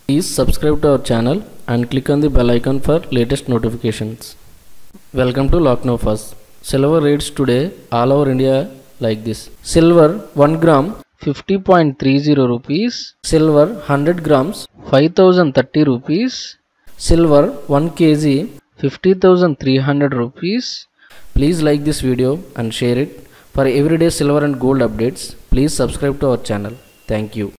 Please subscribe to our channel and click on the bell icon for latest notifications. Welcome to Lucknow First. Silver rates today all over India like this. Silver 1 gram 50.30 rupees. Silver 100 grams 5030 rupees. Silver 1 kg 50,300 rupees. Please like this video and share it. For everyday silver and gold updates, please subscribe to our channel. Thank you.